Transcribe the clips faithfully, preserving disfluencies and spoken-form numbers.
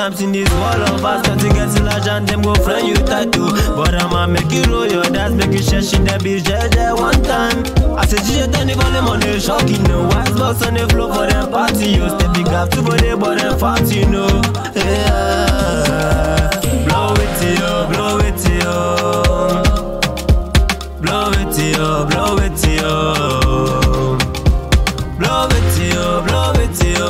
Sometimes in this world of us, can't get to large and them go friend you tattoo. But I'ma make you roll your dance, make you share shit that be J J one time. I said G J turn the volume on the shocking, no white box on the floor for them party. You Stephie Graff to body, but them fat, you know. Yeah. Blow it to you, blow it to you. Blow it to you, blow it to you. Blow it to you, blow it to you.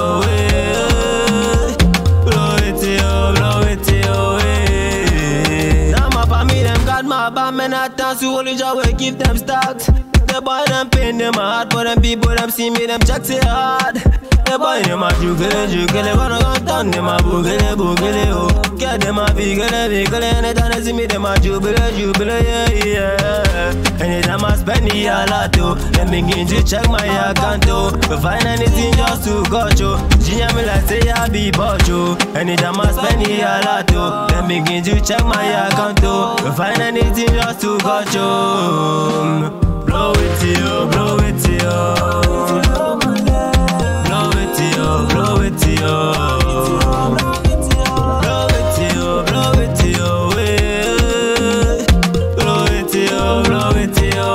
Blow it to you, blow it to you. Now my family them got my band, men I dance to only job we give them stocks. The boy them pain them hard, for them people them see me them check say hard. The boy them a juggle, juggle, wanna go down them a boogle, boogle, oh. Get them a biggle, biggle, anytime they see me them a jubile, jubile, yeah, yeah. Anytime I spend the a lot too, them begin to check my account too. To find anything just to go through. Ginger me like say I be bojo. Anytime I spend the a lot too, them begin to check my account too. To find anything just to go through. Blow it to you, blow it to you. Blow it to you, blow it to you. Blow it to you, blow it to you. Blow it to you, blow it to you.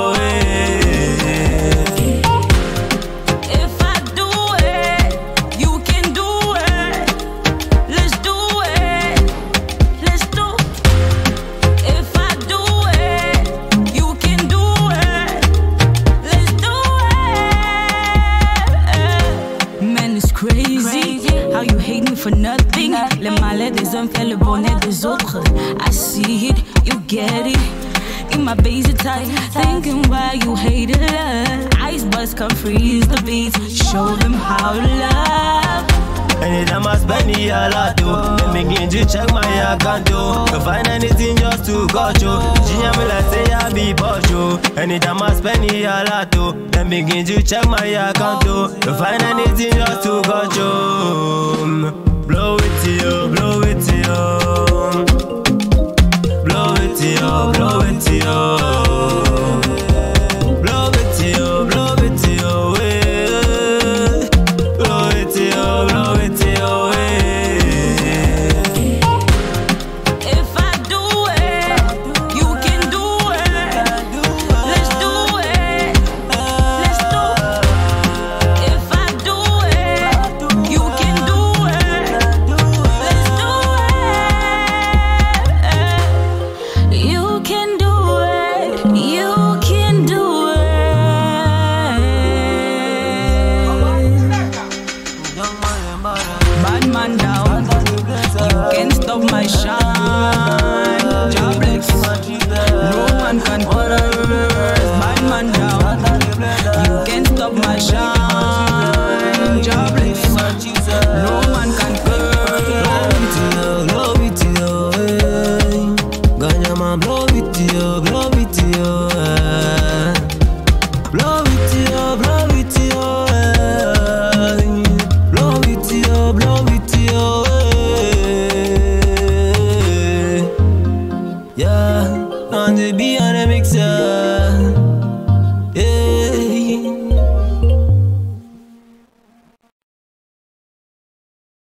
If I do it, you can do it. Let's do it. Let's do. If I do it, you can do it. Let's do it. Man, it's crazy how you hate me for nothing. Les malais des hommes fait le bonheur des autres. I see it, you get it. In my basic tight, thinking why you hated love. Ice bust come freeze the beats, show them how to love. Anytime I spend the a lot too, them begin to check my account too. To find anything just to go through. Ginger me like say I be bojo. Anytime I spend the a lot too, them begin to check my account too. To find anything just to go through. Blow it to you, blow it to you. Blow it to you, blow it to you. Blow it to you, blow it to you. Blow it to you, blow it to you. If I do it, you can do it. Let's do it. Let's do. If I do it, you can do it. Let's do it. You can do it. You can do it. Bad man down. You can stop my shine. Jobless. No man can curse. Bad man down. You can stop my shine. Jobless. No man can curse. Blow it to you, eh. Ganya man, blow it to you, blow it to you, eh. Blow it to you, blow it to you, eh. Blow it to you, blow it to you, eh. Yeah, on the beat.